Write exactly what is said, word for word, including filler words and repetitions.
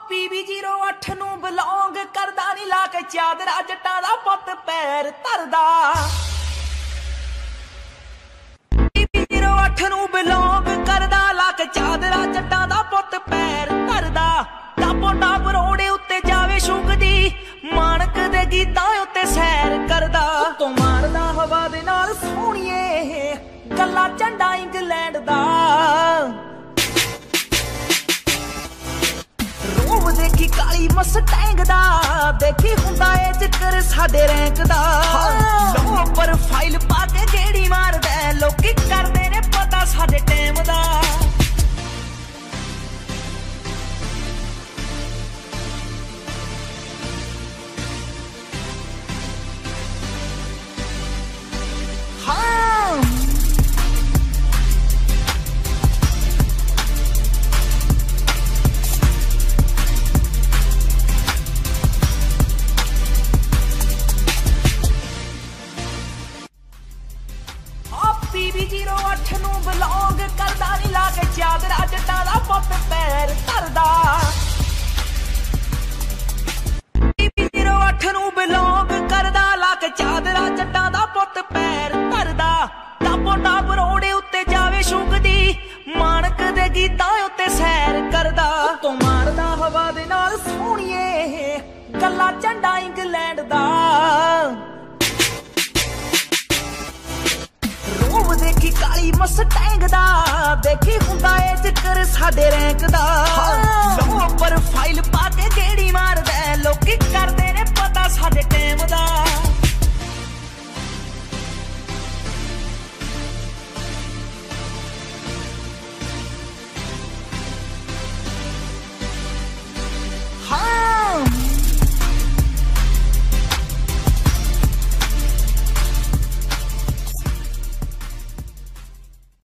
PV zero ਅੱਠ ਨੂੰ belong ਕਰਦਾ ਨੀ ਲਾ ਕੇ ਚਾਦਰਾ ਜੱਟਾਂ ਦਾ ਪੁੱਤ ਪੈਰ ਧਰਦਾ। ਪੀਵੀ ਜ਼ੀਰੋ ਅੱਠ ਨੂੰ ਬਿਲੋਂਗ ਕਰਦਾ ਲਾ ਕੇ ਚਾਦਰਾ ਜੱਟਾਂ ਦਾ ਪੁੱਤ ਪੈਰ ਧਰਦਾ। ਟਾਪੋ ਟਾਪ ਰੋੜੇ ਉੱਤੇ ਜਾਵੇ ਸ਼ੁੰਗਦੀ ਮਾਣਕ ਦੇ ਗੀਤਾਂ ਉੱਤੇ ਸੈਰ ਕਰਦਾ। ਉੱਤੋਂ ਮਾਰਦਾ ਹਵਾ ਦੇ ਨਾਲ ਸੋਹਣੀਏ ਗੱਲਾਂ ਝੰਡਾ ਇੰਗਲੈਂਡ ਦਾ। ਰੋਬ ਦੇਖੀ ਕਾਲੀ ਮਸਟੈਂਗ ਦਾ ਦੇਖੀ ਹੁੰਦਾ ਏ ਜ਼ਿਕਰ ਸਾਡੇ ਰੈਂਕ ਦਾ। ਲੋ ਪ੍ਰੋਫਾਈਲ ਪਾ ਕੇ ਗੇੜੀ ਮਾਰਦਾ ਲੋਕੀ ਕਰਦੇ ਨੇ ਪਤਾ ਸਾਡੇ ਟਾਈਮ ਦਾ। ਪੀਵੀ ਜ਼ੀਰੋ ਅੱਠ ਨੂੰ ਬਿਲੋਂਗ ਕਰਦਾ ਨੀ ਲਾ ਕੇ ਚਾਦਰਾ ਜੱਟਾਂ ਦਾ ਪੁੱਤ ਪੈਰ ਧਰਦਾ। ਪੀਵੀ ਜ਼ੀਰੋ ਅੱਠ ਨੂੰ ਬਿਲੋਂਗ ਕਰਦਾ ਲਾ ਕੇ ਚਾਦਰਾ ਜੱਟਾਂ ਦਾ ਪੁੱਤ ਪੈਰ ਧਰਦਾ। ਟਾਪੋ ਟਾਪ ਰੋੜੇ ਉੱਤੇ ਜਾਵੇ ਸ਼ੁੰਗਦੀ ਮਾਣਕ ਦੇ ਗੀਤਾਂ ਉੱਤੇ ਸੈਰ ਕਰਦਾ। ਉੱਤੋਂ ਮਾਰਦਾ ਹਵਾ ਦੇ ਨਾਲ ਸੋਹਣੀਏ ਗੱਲਾਂ ਝੰਡਾ ਇੰਗਲੈਂਡ ਦਾ। ਰੋਬ ਦੇਖੀ ਕਾਲੀ ਮਸਟੈਂਗ ਦਾ ਦੇਖੀ ਹੁੰਦਾ ਏ ਜ਼ਿਕਰ ਸਾਡੇ ਰੈਂਕ ਦਾ।